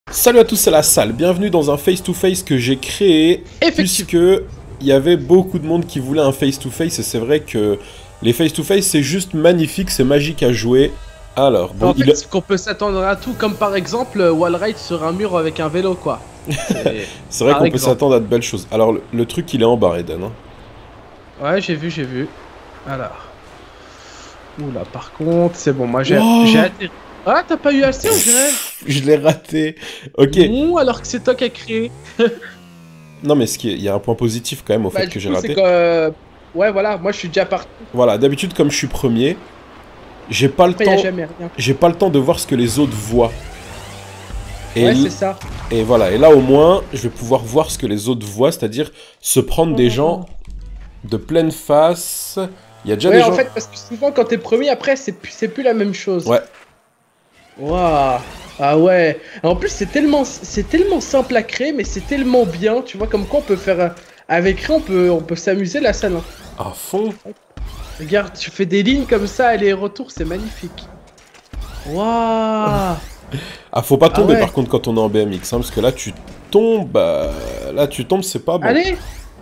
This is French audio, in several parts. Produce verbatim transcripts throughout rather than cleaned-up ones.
Salut à tous, c'est la salle. Bienvenue dans un face-to-face que j'ai créé puisque il y avait beaucoup de monde qui voulait un face-to-face et c'est vrai que les face-to-face c'est juste magnifique, c'est magique à jouer. Alors, bon, en fait, il... a... qu'on peut s'attendre à tout, comme par exemple wall ride sur un mur avec un vélo, quoi. C'est vrai qu'on peut s'attendre à de belles choses. Alors, le, le truc, il est en bas, Eden. Hein. Ouais, j'ai vu, j'ai vu. Alors. Oula, par contre, c'est bon, moi j'ai oh atterri. Ah, t'as pas eu assez, on dirait. Je l'ai raté. Ok. Non, alors que c'est toi qui as créé. Non, mais il y a un point positif quand même au bah, fait que j'ai raté. Que, euh... Ouais, voilà, moi je suis déjà parti. Voilà, d'habitude, comme je suis premier, j'ai pas le Après, temps. J'ai pas le temps de voir ce que les autres voient. Et ouais, c'est ça. Et voilà, et là au moins, je vais pouvoir voir ce que les autres voient, c'est-à-dire se prendre des gens de pleine face. Il y a déjà ouais, des en gens... fait, parce que souvent quand t'es premier, après, c'est plus, c'est plus la même chose. Ouais. Waouh. Ah ouais. En plus, c'est tellement, c'est tellement simple à créer, mais c'est tellement bien. Tu vois, comme quoi on peut faire... Avec rien, on peut, on peut s'amuser la salle. Hein. À fond. Regarde, tu fais des lignes comme ça, aller-retour, c'est magnifique. Waouh. Ah, faut pas tomber ah ouais. par contre quand on est en B M X, hein, parce que là tu tombes, euh, là tu tombes, c'est pas bon. Allez.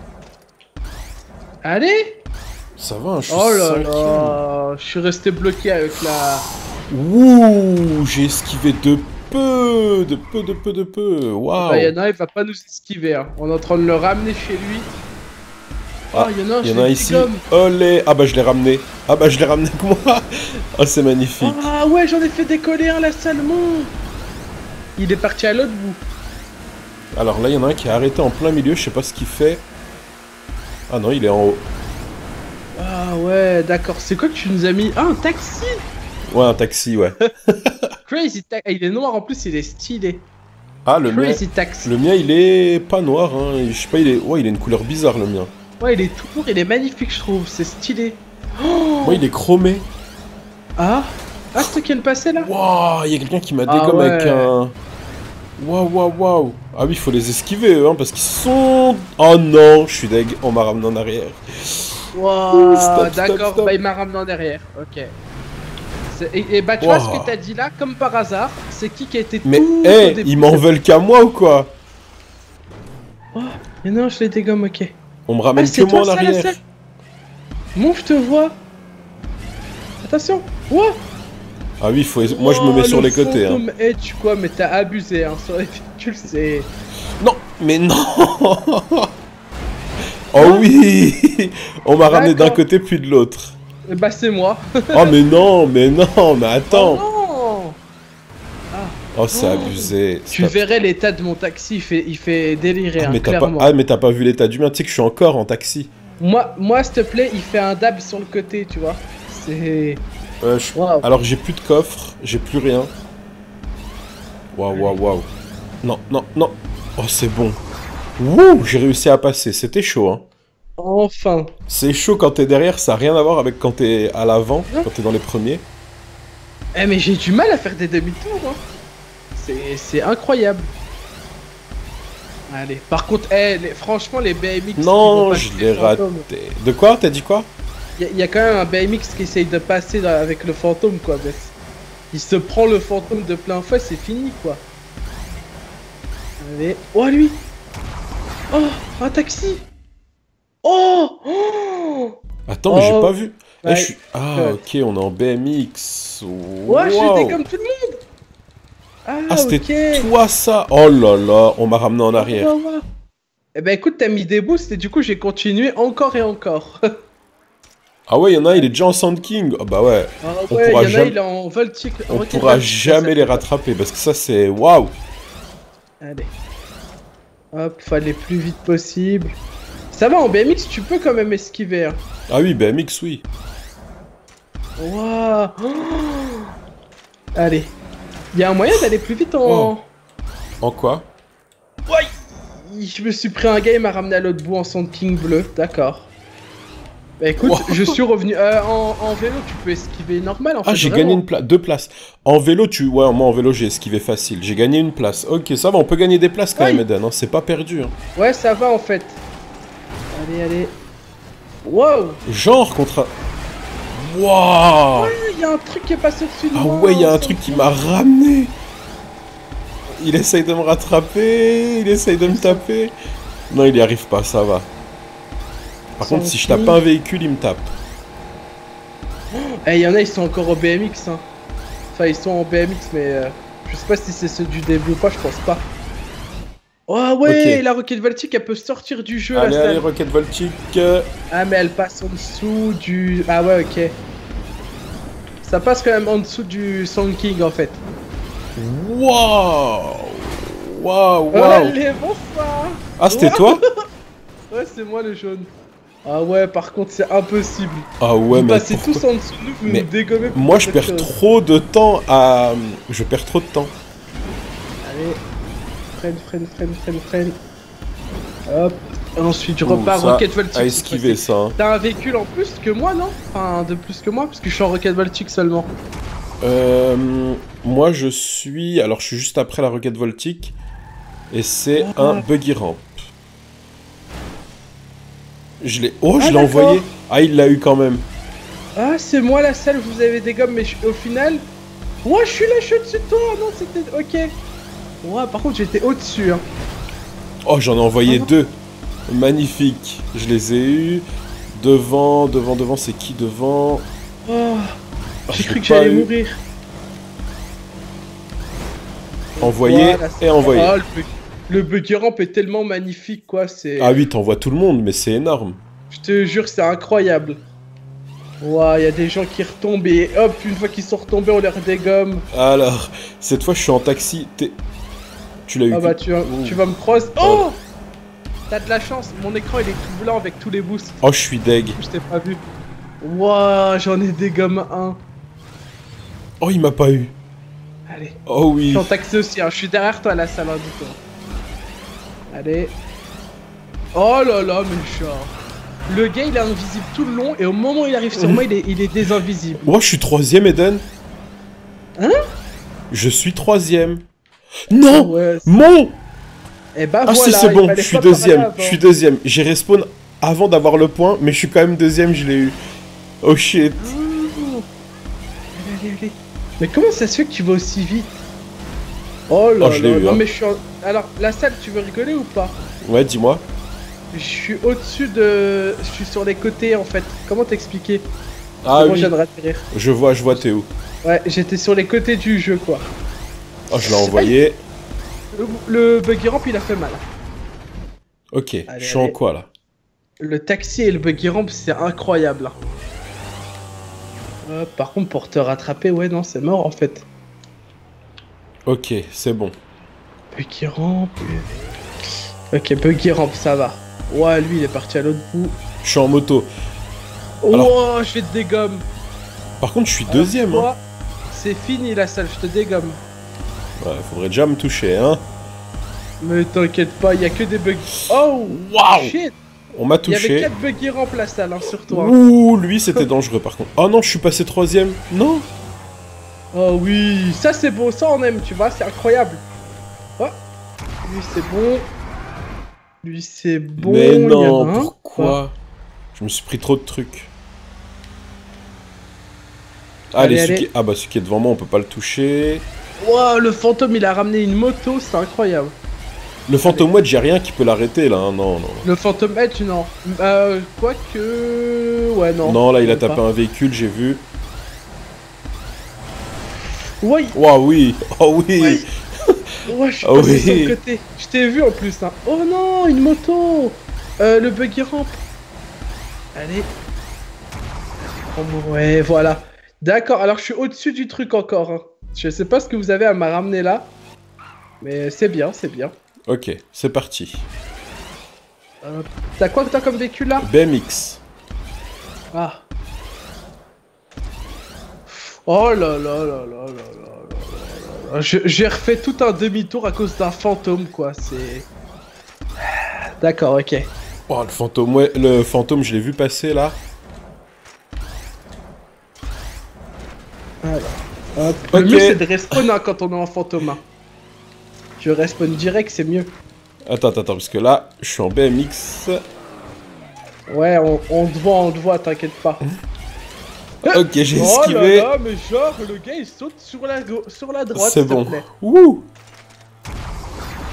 Allez. Ça va, hein, je suis Oh là là, je suis resté bloqué avec la... Ouh, j'ai esquivé de peu, de peu, de peu, de peu, waouh. Bah, y'en a, il va pas nous esquiver, hein. On est en train de le ramener chez lui. Ah, il y en a un, y en a ici. Olé. Ah bah je l'ai ramené. Ah bah je l'ai ramené avec moi. Oh c'est magnifique. Ah ouais, j'en ai fait décoller un la Salmon. Il est parti à l'autre bout. Alors là il y en a un qui est arrêté en plein milieu, je sais pas ce qu'il fait. Ah non, il est en haut. Ah ouais, d'accord. C'est quoi que tu nous as mis? Ah, un taxi. Ouais, un taxi, ouais. Crazy taxi. Il est noir en plus, il est stylé. Ah le Crazy mien. taxi. Le mien il est pas noir, hein. Je sais pas, il est. Ouais, il a une couleur bizarre le mien. Ouais, il est tout court, il est magnifique, je trouve. C'est stylé. Oh ouais, il est chromé. Ah Ah, c'est toi qui viens de passer là? Waouh, il y a quelqu'un qui m'a dégommé ah, ouais. avec un... Waouh, waouh, waouh. Ah oui, il faut les esquiver, eux, hein, parce qu'ils sont... Oh non, je suis deg, on m'a ramené en arrière. Waouh, d'accord, bah il m'a ramené en arrière, ok. Et, et bah tu wow. vois ce que t'as dit là, comme par hasard, c'est qui qui a été mais, tout... Mais hé, ils m'en veulent qu'à moi ou quoi? Oh, mais non, je les dégomme, ok. On me ramène ah, que moi en arrière. Mon, je te vois. Attention. Wow. Ah oui, faut... moi je me mets oh, sur les côtés. Hein. Hey, tu quoi, mais t'as abusé hein, sur les véhicules, c'est... Non, mais non. Oh oui. On m'a ramené d'un côté puis de l'autre. Bah c'est moi. Oh mais non, mais non, mais attends. Oh, non. Ah. Oh c'est oh. abusé. Tu verrais l'état de mon taxi, il fait, il fait délirer, ah, hein, mais clairement. Pas... Ah mais t'as pas vu l'état du mien, tu sais que je suis encore en taxi. Moi, moi s'il te plaît, il fait un dab sur le côté, tu vois. C'est... Euh, je... wow. Alors j'ai plus de coffre, j'ai plus rien. Waouh, waouh, waouh. Non, non, non. Oh c'est bon. Wouh, j'ai réussi à passer, c'était chaud, hein. Enfin. C'est chaud quand t'es derrière, ça n'a rien à voir avec quand t'es à l'avant, hein? Quand t'es dans les premiers. Eh mais j'ai du mal à faire des demi-tours, hein. C'est incroyable. Allez, par contre, eh, les, franchement, les B M X... Non, je l'ai raté. De quoi? T'as dit quoi? Il y, y a quand même un B M X qui essaye de passer dans, avec le fantôme, quoi. Mais il se prend le fantôme de plein fouet, c'est fini, quoi. Allez. Oh, lui. Oh, un taxi. Oh, oh. Attends, mais oh. j'ai pas vu. Ouais. Eh, je suis... Ah, ok, on est en B M X. Wow. Ouais, j'étais comme tout le monde. Ah, ah c'était okay. toi ça. Oh là là, on m'a ramené en arrière. Oh, oh, oh. Eh ben écoute, t'as mis des boosts et du coup j'ai continué encore et encore. Ah ouais, il y en a, il est déjà en Sand King. Ah bah ouais. Ah ouais, on pourra y en jamais... a, il est en Voltic. On pourra jamais les rattraper parce que ça c'est waouh. Allez. Hop, faut aller plus vite possible. Ça va, en B M X, tu peux quand même esquiver. Hein. Ah oui, B M X, oui. Waouh. Oh. Allez. Il y a un moyen d'aller plus vite en... Oh. En quoi? Ouais. Je me suis pris un gars et m'a ramené à l'autre bout en Sand King bleu, d'accord. Bah écoute, wow. je suis revenu... Euh, en, en vélo, tu peux esquiver normal en fait. Ah, j'ai gagné une place, deux places. En vélo, tu... Ouais, moi en vélo, j'ai esquivé facile. J'ai gagné une place. Ok, ça va, on peut gagner des places quand ouais. même, Eden. Hein. C'est pas perdu. Hein. Ouais, ça va en fait. Allez, allez. Wow. Genre contre... Waouh. Ouais, il y a un truc qui est passé dessus de Ah moi, ouais, il y a un truc qui m'a ramené. il essaye de me rattraper, il essaye de me taper. Non, il y arrive pas, ça va. Par contre, si je tape un véhicule, il me tape. Eh, il y en a, ils sont encore au B M X. Hein. Enfin, ils sont en B M X, mais euh, je sais pas si c'est ceux du début ou pas, je pense pas. Oh ouais, okay. La Rocket Voltic, elle peut sortir du jeu. Allez, là, allez, Rocket Voltic. Ah, mais elle passe en dessous du... Ah ouais, ok. Ça passe quand même en dessous du Song King, en fait. Waouh. Waouh, waouh. Allez, bon ça. Ah, c'était toi? Ouais, c'est moi le jaune. Ah ouais, par contre, c'est impossible. Ah ouais, vous mais passez pourquoi... tous en dessous de nous, vous mais nous dégommez. Moi, je perds chose. trop de temps à... Je perds trop de temps. Allez. Freine, freine, freine, freine, freine. Hop. Et ensuite, je repars Ouh, Rocket Voltic. À esquiver ça. Hein. T'as un véhicule en plus que moi, non? Enfin, de plus que moi, parce que je suis en Rocket Voltic seulement. Euh... Moi, je suis... Alors, je suis juste après la Rocket Voltic. Et c'est oh. un buggy ramp. Je l'ai... Oh, ah, je l'ai envoyé. Ah, il l'a eu quand même. Ah, c'est moi la seule, vous avez des gommes, mais je... au final... Ouais, je suis là, je suis au-dessus de toi. Non, c'était... Ok. Ouais, par contre, j'étais au-dessus. Hein. Oh, j'en ai envoyé ah, deux. Magnifique. Je les ai eus. Devant, devant, devant, c'est qui devant? Oh, oh j'ai cru que j'allais mourir. Envoyé voilà, et envoyé. Oh, le, le buggy ramp est tellement magnifique, quoi. C'est. Ah oui, t'envoies tout le monde, mais c'est énorme. Je te jure, c'est incroyable. Ouah, il y a des gens qui retombent et hop, une fois qu'ils sont retombés, on les redégomme. Alors, cette fois, je suis en taxi. T'es... Tu l'as eu. Ah bah, tu, tu vas me croiser. Oh, t'as de la chance, mon écran il est tout blanc avec tous les boosts. Oh, je suis deg. Je t'ai pas vu. Ouah, j'en ai dégomme un. Oh, il m'a pas eu. Allez. Oh oui. Je suis en taxi aussi, hein. Je suis derrière toi à la salle, hein, dis-toi. Allez. Oh là là, mais genre. Le gars il est invisible tout le long et au moment où il arrive sur moi, il est, il est désinvisible. Moi, je suis troisième, Eden. Hein? Je suis troisième. Non, ouais, mon. Eh bah ah voilà, si c'est bon, je suis deuxième, je suis deuxième. J'ai respawn avant d'avoir le point, mais je suis quand même deuxième, je l'ai eu. Oh shit. Oh. Allez, allez, allez. Mais comment ça se fait que tu vas aussi vite? Oh là oh, je là, eu, non hein. mais je suis en... Alors, la salle, tu veux rigoler ou pas? Ouais, dis-moi. Je suis au-dessus de... Je suis sur les côtés, en fait. Comment t'expliquer? Ah oui. Je viens de ratterrir. Je vois, je vois, t'es où? Ouais, j'étais sur les côtés du jeu, quoi. Oh, je l'ai envoyé. Le, le buggy ramp, il a fait mal. Ok, allez, je suis allez. en quoi, là? Le taxi et le buggy ramp, c'est incroyable. Euh, par contre, pour te rattraper, ouais, non, c'est mort, en fait. Ok, c'est bon. Buggy ramp... Ok, buggy ramp, ça va. Ouais, lui, il est parti à l'autre bout. Je suis en moto. Alors... Oh, je vais te dégomme. Par contre, je suis deuxième. Alors, hein. C'est fini, la salle, je te dégomme. Ouais, faudrait déjà me toucher, hein. Mais t'inquiète pas, il y a que des bugs. Oh, waouh. Shit. On m'a touché. Il y avait quatre buggy ramp la salle, hein, sur toi. Ouh, lui, c'était dangereux, par contre. Oh non, je suis passé troisième. Non. Oh oui, ça c'est beau, ça on aime, tu vois, c'est incroyable. Oh, lui c'est bon. Lui c'est bon. Mais non, pourquoi ouais. Je me suis pris trop de trucs. Allez, allez, allez. Qui... Ah bah celui qui est devant moi, on peut pas le toucher. Wow, le fantôme il a ramené une moto, c'est incroyable. Le fantôme Edge, j'ai rien qui peut l'arrêter là, hein. non, non. Le fantôme Edge, non. Euh, quoique... Ouais, non. Non, là il a tapé pas. un véhicule, j'ai vu. Oui. Wow, oui. Oh oui. Oui. Ouais, je suis oh, passé oui. sur le côté. Je t'ai vu en plus. Hein. Oh non, une moto. Euh, le buggy ramp. Allez. Ouais, voilà. D'accord, alors je suis au-dessus du truc encore. Hein. Je sais pas ce que vous avez à me ramener là. Mais c'est bien, c'est bien. Ok, c'est parti. Euh, T'as quoi que t'as comme véhicule là? B M X. Ah. Oh là là là là là là là. J'ai refait tout un demi-tour à cause d'un fantôme, quoi. C'est... D'accord, ok. Oh, le fantôme, ouais, le fantôme, je l'ai vu passer, là. Alors, hop. Okay. Le mieux, c'est de respawn hein, quand on est en fantôme. Hein. Je respawn direct, c'est mieux. Attends, attends, parce que là, je suis en B M X. Ouais, on, on te voit, on te voit, t'inquiète pas. Ok, j'ai oh esquivé. Là là, mais genre, le gars, il saute sur la, sur la droite, c'est bon. Plaît. Ouh.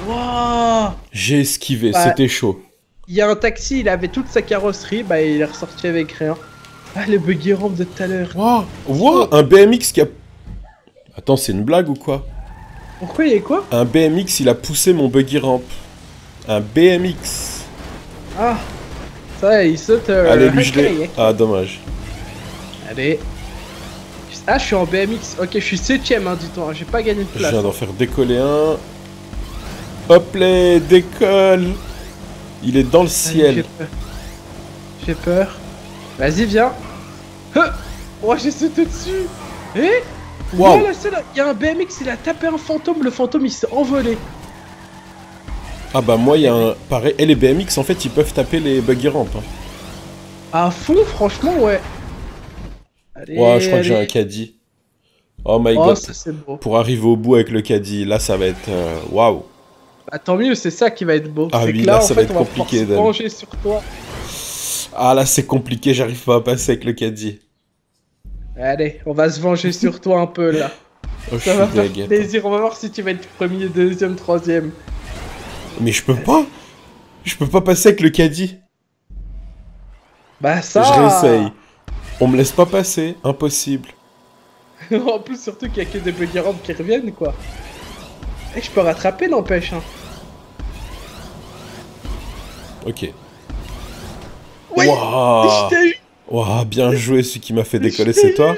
Waouh. J'ai esquivé, bah, c'était chaud. Il y a un taxi, il avait toute sa carrosserie, bah il est ressorti avec rien. Ah, le buggy ramp de tout à l'heure. Waouh, wow, un B M X qui a... Attends, c'est une blague ou quoi? Pourquoi il y a quoi? Un B M X, il a poussé mon buggy ramp. Un B M X. Ah, ça il saute... Euh, Allez, lui je l'ai... Ah, dommage. Allez. Ah, je suis en B M X. Ok, je suis septième, hein, dis-toi. J'ai pas gagné de place. Je viens d'en faire décoller un. Hop là, décolle. Il est dans le ciel. J'ai peur. peur. Vas-y, viens. Oh, j'ai sauté dessus. Eh wow. Il y a un B M X, il a tapé un fantôme. Le fantôme, il s'est envolé. Ah bah moi, il y a un... Pareil. Et les B M X, en fait, ils peuvent taper les buggy ramps. Hein. À fond, franchement, ouais. Allez, ouais, je crois allez. que j'ai un caddie. Oh my oh, god. Ça, beau. Pour arriver au bout avec le caddie, là ça va être... Waouh. Wow. Bah, tant mieux, c'est ça qui va être beau. Ah oui, que là, là ça en va fait, être compliqué. On va venger sur toi. Ah là c'est compliqué, j'arrive pas à passer avec le caddie. Allez, on va se venger sur toi un peu là. Oh, ça va faire plaisir, on va voir si tu vas être premier, deuxième, troisième. Mais je peux pas. Je peux pas passer avec le caddie. Bah ça... Je réessaye. On me laisse pas passer, impossible. En plus, surtout qu'il y a que des buggy ramps qui reviennent, quoi. Et je peux rattraper, n'empêche. Hein. Ok. Oui, wow. Je t'ai eu. Wow, bien joué, celui qui m'a fait décoller, c'est toi?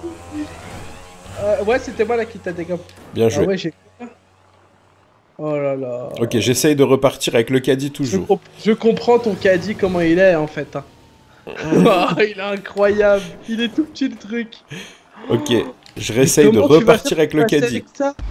euh, Ouais, c'était moi là qui t'a décollé. Bien joué. Ah ouais, j'ai... Oh là là. Ok, j'essaye de repartir avec le caddie toujours. Je, comp je comprends ton caddie, comment il est, en fait. Hein. Oh, il est incroyable. Il est tout petit, le truc. Ok, je réessaye de repartir avec le caddie.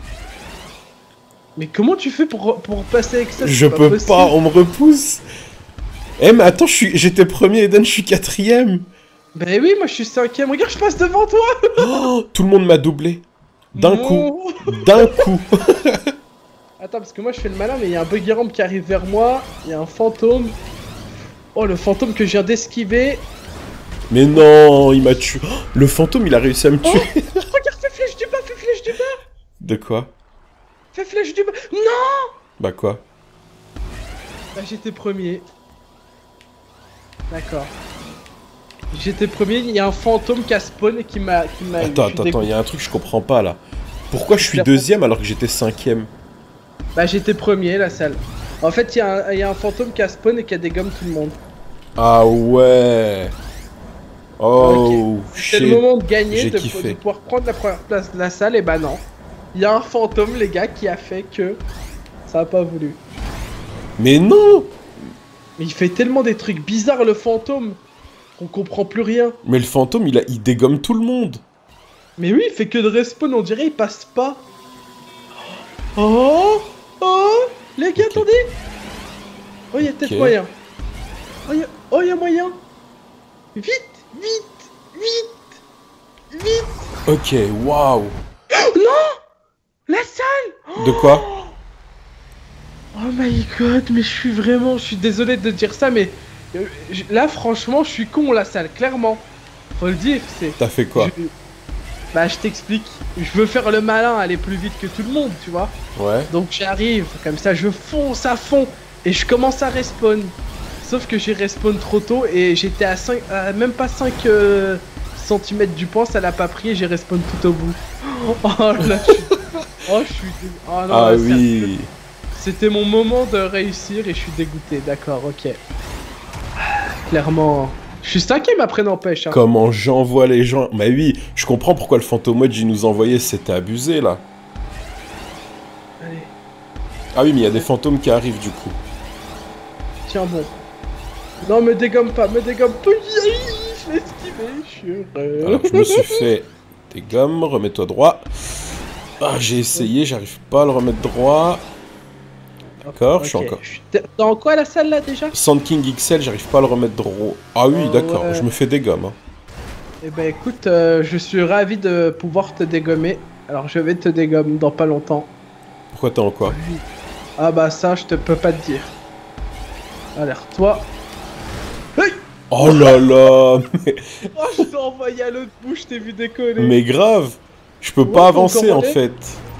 Mais comment tu fais pour, pour passer avec ça? Je peux pas, pas, on me repousse. Eh mais attends, j'étais premier, Eden, je suis quatrième. Bah oui, moi je suis cinquième. Regarde, je passe devant toi. Oh, tout le monde m'a doublé. D'un coup. D'un coup. Attends, parce que moi je fais le malin, mais il y a un buggy ramp qui arrive vers moi. Il y a un fantôme. Oh, le fantôme que je viens d'esquiver. Mais non, il m'a tué. Oh, le fantôme, il a réussi à me tuer. Oh, regarde, fais flèche du bas, fais flèche du bas. De quoi? Fais flèche du bas. Non. Bah quoi? Bah j'étais premier. D'accord. J'étais premier, il y a un fantôme qui a spawn et qui m'a... Attends, attends, attends, il y a un truc que je comprends pas là. Pourquoi je suis deuxième alors que j'étais cinquième? Bah j'étais premier, la salle. En fait, il y, y a un fantôme qui a spawn et qui a dégomme tout le monde. Ah ouais. Oh, okay. C'est le moment de gagner, de, de pouvoir prendre la première place de la salle, et bah non. Il y a un fantôme, les gars, qui a fait que ça a pas voulu. Mais non. Mais il fait tellement des trucs bizarres, le fantôme, qu'on comprend plus rien. Mais le fantôme, il, a, il dégomme tout le monde. Mais oui, il fait que de respawn, on dirait, il passe pas. Oh, oh, les gars, okay. Attendez. Oh, il y a peut-être okay. moyen. Oh, il y, oh, y a moyen. Vite, vite, vite, vite. Ok, waouh. Non, la salle. De quoi? Oh my god, mais je suis vraiment, je suis désolé de dire ça, mais euh, là franchement, je suis con la salle, clairement. Faut le dire, c'est. T'as fait quoi? je... Bah je t'explique. Je veux faire le malin, aller plus vite que tout le monde, tu vois. Ouais. Donc j'arrive, comme ça, je fonce à fond et je commence à respawn. Sauf que j'ai respawn trop tôt et j'étais à cinq, à même pas cinq euh, centimètres du point, ça l'a pas pris et j'ai respawn tout au bout. Oh là, je suis... oh je suis. Oh, non, ah là, oui. C'était mon moment de réussir et je suis dégoûté, d'accord, ok. Clairement, je suis cinquième après n'empêche. Hein. Comment j'envoie les gens? Mais oui, je comprends pourquoi le Fantôme Wedge il nous envoyait, c'était abusé là. Allez. Ah oui, mais il y a des fantômes qui arrivent du coup. Tiens bon. Non, me dégomme pas, me dégomme pas. Je l'ai esquivé, je suis heureux. Alors je me suis fait dégomme, remets-toi droit. Ah, j'ai essayé, j'arrive pas à le remettre droit. D'accord, okay. Je suis encore. T'es dans quoi la salle là déjà? Sand King X L, j'arrive pas à le remettre droit. Ah oui, oh, d'accord, ouais. Je me fais dégomme. Hein. Eh ben écoute, euh, je suis ravi de pouvoir te dégommer. Alors je vais te dégommer dans pas longtemps. Pourquoi t'es en quoi? Ah bah ça, je te peux pas te dire. Alors toi. Hey, oh là là mais... Oh, je t'ai envoyé à l'autre bout, je t'ai vu décoller. Mais grave, je peux ouais, pas avancer en fait.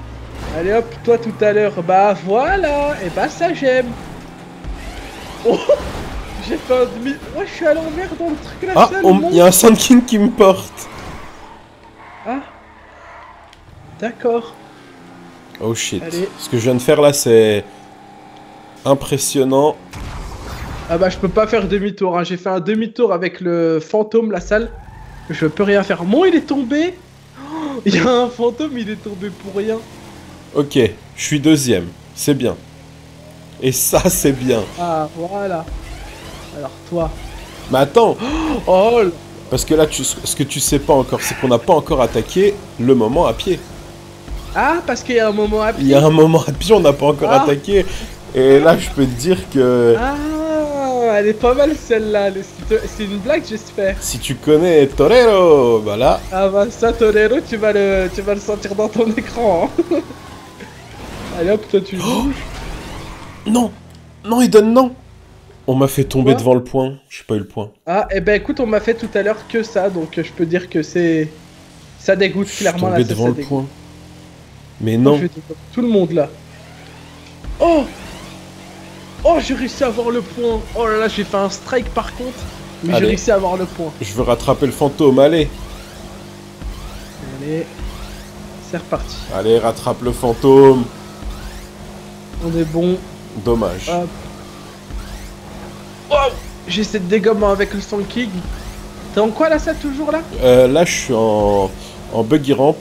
Allez hop, toi tout à l'heure. Bah voilà. Et bah ça j'aime. Oh, j'ai fait un demi... Ouais, je suis à l'envers dans le truc là. Ah, il y a un Sand King qui me porte. Ah. D'accord. Oh shit. Allez. Ce que je viens de faire là, c'est... impressionnant. Ah bah je peux pas faire demi-tour, hein. J'ai fait un demi-tour avec le fantôme, la salle. Je peux rien faire. Mon il est tombé. Oh, il y a un fantôme, il est tombé pour rien. Ok, je suis deuxième. C'est bien. Et ça, c'est bien. Ah, voilà. Alors toi. Mais attends. Oh là. Parce que là, tu, ce que tu sais pas encore, c'est qu'on n'a pas encore attaqué le moment à pied. Ah, parce qu'il y a un moment à pied. Il y a un moment à pied, on n'a pas encore ah. attaqué. Et là, je peux te dire que... Ah, elle est pas mal celle-là. C'est une blague, j'espère. Si tu connais Torero, bah là... Ah bah ça, Torero, tu vas le, tu vas le sentir dans ton écran. Hein. Allez hop, toi tu bouges. Non. Non, il donne non. On m'a fait tomber Quoi devant le point. J'ai pas eu le point. Ah, et eh ben écoute, on m'a fait tout à l'heure que ça, donc je peux dire que c'est... Ça dégoûte clairement là. Je suis tombé devant le point. Mais non. Je vais tout le monde là. Oh. Oh, j'ai réussi à avoir le point. Oh là là, j'ai fait un strike par contre. Mais j'ai réussi à avoir le point. Je veux rattraper le fantôme, allez. Allez. C'est reparti. Allez, rattrape le fantôme. On est bon. Dommage. Hop. Oh, j'ai cette dégommement avec le Sand King. T'es en quoi là, ça, toujours là? euh, Là, je suis en, en buggy ramp.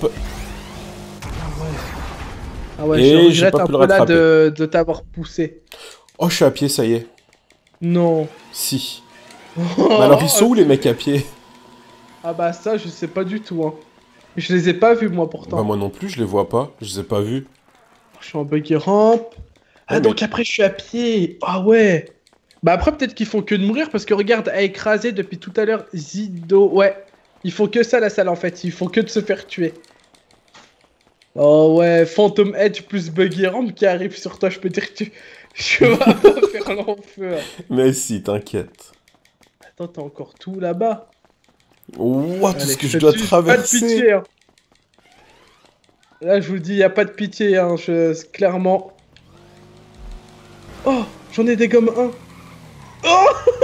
Ah ouais, je regrette un peu là de, de t'avoir poussé. Oh, je suis à pied, ça y est. Non. Si. Oh, mais alors, ils sont où les mecs à pied? Ah bah ça, je sais pas du tout, hein. Je les ai pas vus, moi, pourtant. Bah moi non plus, je les vois pas. Je les ai pas vus. Je suis en buggy ramp. Ah, ouais, donc mais... après, je suis à pied. Ah ouais. Bah après, peut-être qu'ils font que de mourir, parce que regarde, à écraser depuis tout à l'heure, Zido... Ouais. Ils font que ça, la salle, en fait. Ils font que de se faire tuer. Oh ouais, Phantom Edge plus Buggy Ramp qui arrive sur toi, je peux dire que tu... Je vais pas faire l'enfer. Mais si, t'inquiète. Attends, t'as encore tout là-bas. Ouah, tout ce que je dois traverser. Pas de pitié, hein. Là, je vous dis, y a pas de pitié, hein. Je... Clairement... Oh, j'en ai des gommes un. Oh.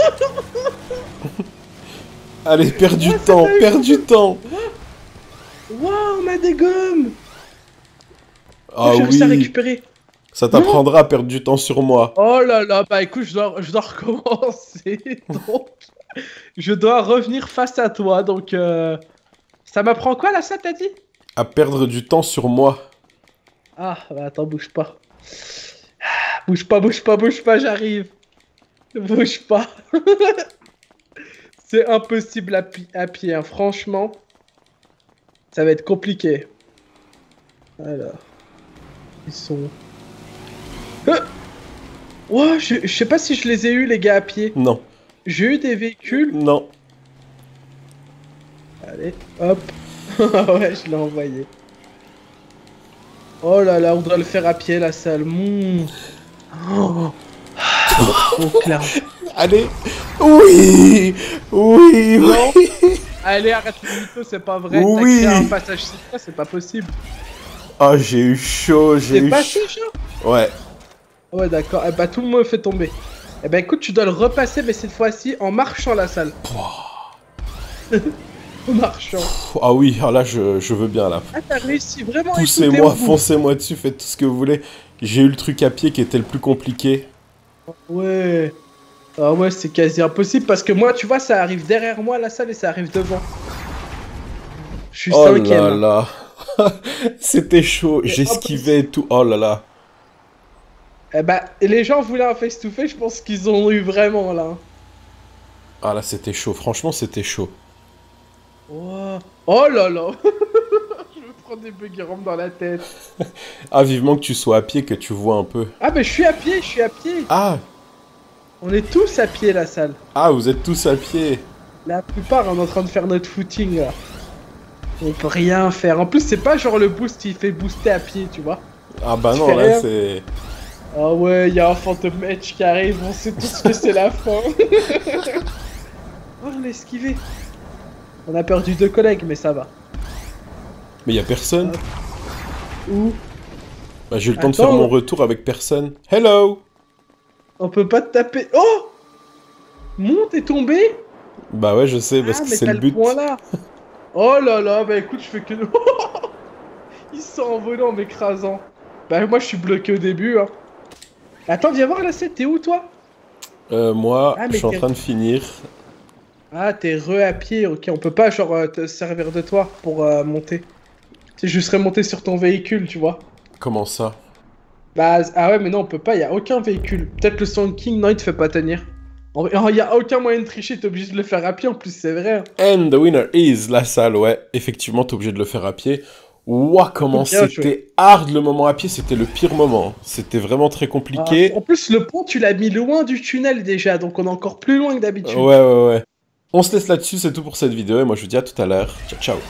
Allez, perds du temps, perds du temps. Waouh, on a des gommes. Ah oh, oui. À récupérer. Ça t'apprendra à perdre du temps sur moi. Oh là là, bah écoute, je dois, je dois recommencer. Donc, je dois revenir face à toi. Donc, euh... ça m'apprend quoi là, ça t'as dit? À perdre du temps sur moi. Ah, bah attends, bouge pas. Bouge pas, bouge pas, bouge pas, j'arrive. Bouge pas. C'est impossible à, pi à pied, hein. Franchement. Ça va être compliqué. Alors. Ils sont... Euh oh, je, je sais pas si je les ai eu les gars à pied. Non. J'ai eu des véhicules. Non. Allez, hop. Ouais, je l'ai envoyé. Oh là là, on doit le faire à pied la salle. Mmh. Oh. Oh, clairement. Allez. Oui. Oui. Non. Oui. Allez, arrête le mytho, c'est pas vrai. Oui. T'as créé un passage secret, c'est pas possible. Oh, j'ai eu chaud, j'ai eu passé, chaud. Ouais. Ouais, d'accord. Eh bah, tout le monde me fait tomber. Eh bah, écoute, tu dois le repasser, mais cette fois-ci en marchant la salle. En marchant. Ah oui, ah là, je, je veux bien là. Ah, t'as réussi vraiment à poussez-moi, foncez-moi dessus, faites tout ce que vous voulez. J'ai eu le truc à pied qui était le plus compliqué. Ouais. Ah ouais, c'est quasi impossible parce que moi, tu vois, ça arrive derrière moi la salle et ça arrive devant. Je suis oh cinquième. Oh là là. C'était chaud, j'esquivais et tout. Oh là là. Eh bah, les gens voulaient un face-to-face, je pense qu'ils ont eu vraiment là. Ah là, c'était chaud, franchement, c'était chaud. Oh, oh là là. Je me prends des buggy ramp dans la tête. Ah, vivement que tu sois à pied, que tu vois un peu. Ah, mais je suis à pied, je suis à pied. Ah. On est tous à pied, la salle. Ah, vous êtes tous à pied. La plupart, on est en train de faire notre footing, là. On peut rien faire. En plus, c'est pas genre le boost, il fait booster à pied, tu vois. Ah bah non, là, c'est... Ah ouais, il y a un Phantom Edge qui arrive, on sait tous que c'est la fin. Oh, on l'a esquivé. On a perdu deux collègues, mais ça va. Mais y a personne. Où? Bah, j'ai eu le temps de faire mon retour avec personne. Hello! On peut pas te taper. Oh! Mon, t'es tombé? Bah ouais, je sais, parce ah, que c'est le but. Point là. Oh là là, bah écoute, je fais que... Il s'est envolé en m'écrasant. Bah moi, je suis bloqué au début, hein. Attends, viens voir la scène, t'es où, toi? Euh, moi, ah, je suis en train de finir. Ah, t'es re à pied, ok. On peut pas, genre, euh, te servir de toi pour euh, monter. Si je serais monté sur ton véhicule, tu vois. Comment ça? Bah, ah ouais, mais non, on peut pas, y a aucun véhicule. Peut-être le Sand King, non, il te fait pas tenir. Il y a aucun moyen de tricher, t'es obligé de le faire à pied, en plus, c'est vrai. And the winner is la salle, ouais. Effectivement, t'es obligé de le faire à pied. Ouah, comment c'était hard le moment à pied, c'était le pire moment. C'était vraiment très compliqué. Ah, en plus, le pont, tu l'as mis loin du tunnel déjà, donc on est encore plus loin que d'habitude. Ouais, ouais, ouais. On se laisse là-dessus, c'est tout pour cette vidéo, et moi je vous dis à tout à l'heure. Ciao, ciao.